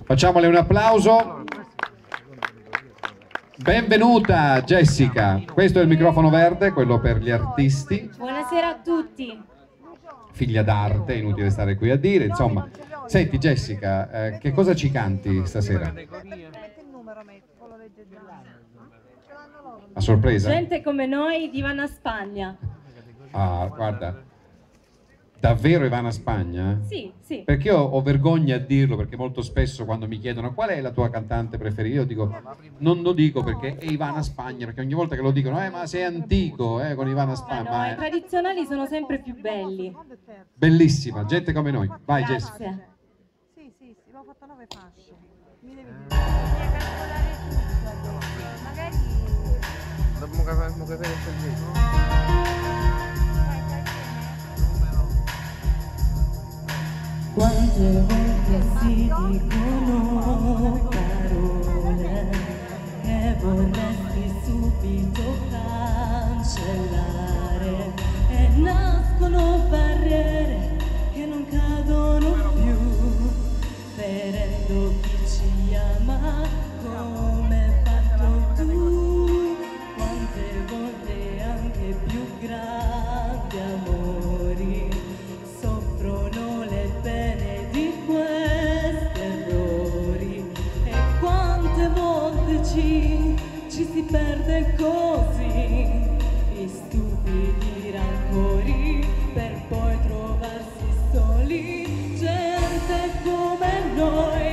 Facciamole un applauso. Benvenuta Jessica, questo è il microfono verde, quello per gli artisti. Buonasera a tutti. Figlia d'arte, inutile stare qui a dire, insomma. Senti Jessica, che cosa ci canti stasera? A sorpresa? Gente come noi di Ivana Spagna. Ah, guarda, davvero Ivana Spagna? Sì, sì. Perché io ho vergogna a dirlo, perché molto spesso quando mi chiedono qual è la tua cantante preferita, io dico, non lo dico perché è Ivana Spagna, perché ogni volta che lo dicono, ma sei antico, con Ivana Spagna. No, i tradizionali sono sempre più belli. Bellissima, gente come noi. Vai Grazie. Jessica. Sì, l'ho fatto 9 fasce. Mi devi dire. Magari. Dobbiamo capire il servizio. Quante volte si dicono parole che vorresti subito cancellare e nascono barriere che non cadono più, ferendo chi ci ama come hai fatto tu. Quante volte anche più grandi amori soffrono le pene di questi errori, e quante volte ci si perde così, in stupidi rancori, per poi trovarsi soli. Gente come noi